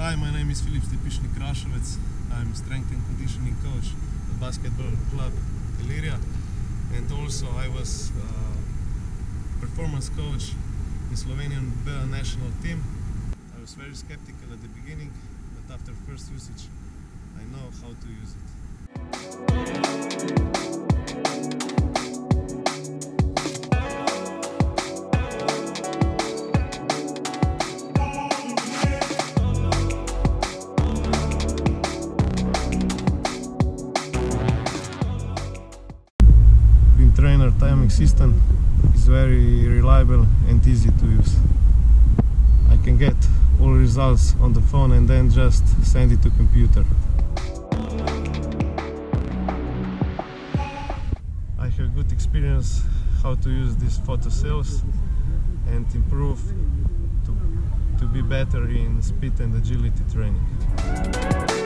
Hi, my name is Filip Stepišnik. I'm strength and conditioning coach at basketball club Illyria, and also I was performance coach in Slovenian national team. I was very skeptical at the beginning, but after first usage I know how to use it. BeamTrainer timing system is very reliable and easy to use. I can get all results on the phone and then just send it to computer. I have good experience how to use these photo cells and improve to be better in speed and agility training.